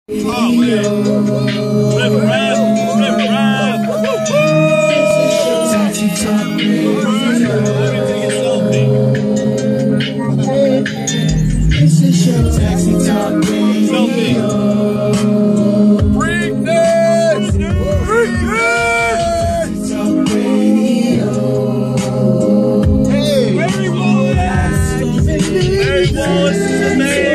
Oh, man. Flip around. Flip around. Taxi talk radio. Everything is selfie. It's a show. Taxi talk radio. Selfie. Freakness! Taxi talk radio. Hey! Very Wallace. Very Wallace is the man.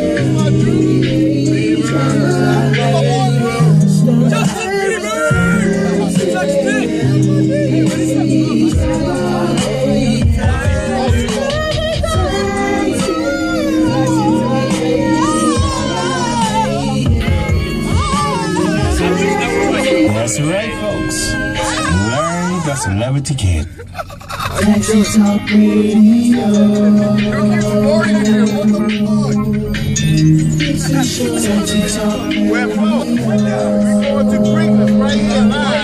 Justin Bieber! Such dick! Hey, what is That's right, folks. Learn the celebrity kid. Taxi talk radio. It's a show. Taxi talk radio. We're going to Freakness right here live.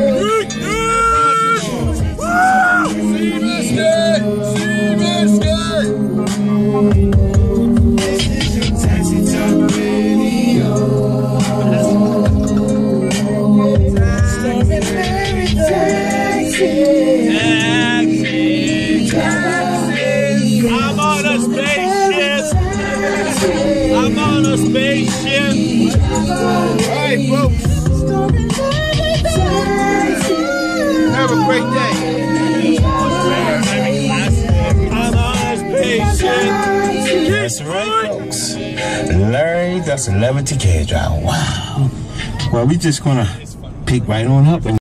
Taxi talk radio. I'm on a spaceship. I'm on a spaceship. Alright, folks. Have a great day. I'm on a spaceship. That's right, folks. Learn the celebrity kid. Wow. Well, we just gonna pick right on up and